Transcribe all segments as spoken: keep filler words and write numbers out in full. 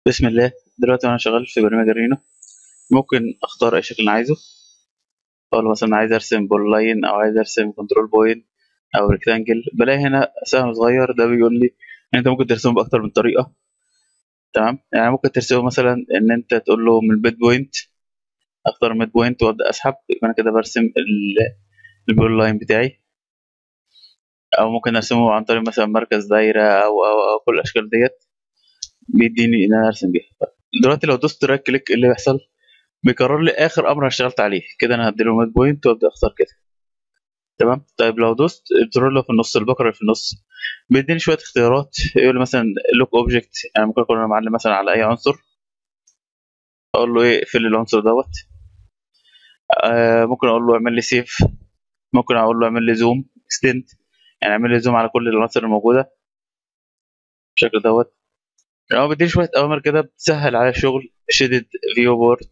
بسم الله. دلوقتي وانا شغال في برنامج الرينو، ممكن اختار اي شكل انا عايزه. اقول له مثلا عايز ارسم بول لاين او عايز ارسم كنترول بوينت او ريكتانجل. بلاقي هنا سهم صغير ده بيقول لي ان انت ممكن ترسمه باكتر من طريقه. تمام، يعني ممكن ترسمه مثلا ان انت تقول له من البيد بوينت، اختار ميد بوينت وابدا اسحب، يبقى انا كده برسم ال- البول لاين بتاعي. او ممكن ارسمه عن طريق مثلا مركز دايره او او, أو كل الاشكال ديت بيديني ان انا ارسم بيها. دلوقتي لو دوست رايت كليك، إيه اللي بيحصل؟ بيكرر لي اخر امر انا اشتغلت عليه. كده انا هديله ميد بوينت وابدا اختار كده. تمام. طيب لو دوست الزرار اللي في النص، البكره اللي في النص، بيديني شويه اختيارات. يقول لي مثلا لوك اوبجكت، يعني ممكن اكون انا معلم مثلا على اي عنصر، اقول له ايه اقفل لي العنصر دوت. آه ممكن اقول له اعمل لي سيف، ممكن اقول له اعمل لي زوم اكستند، يعني اعمل لي زوم على كل العناصر الموجوده بالشكل دوت. يعني هو بيديني شويه اوامر كده بتسهل على الشغل. شيدد فيو بورد،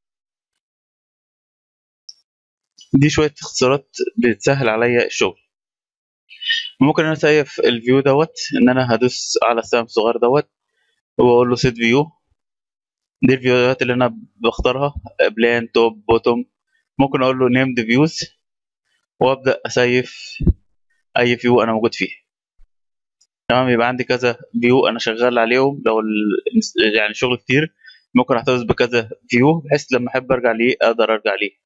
دي شويه اختصارات بتسهل عليا الشغل. ممكن انا اسيف الفيو دوت، ان انا هدوس على السهم الصغير دوت واقول له سيت فيو. دي الفيوهات اللي انا بختارها، بلان توب بوتوم. ممكن اقول له نيمد فيوز وابدا اسيف اي فيو انا موجود فيه. تمام، يبقى عندي كذا فيو انا شغال عليهم. لو ال- يعني شغل كتير، ممكن احتفظ بكذا فيو بحيث لما احب ارجع ليه اقدر ارجع ليه.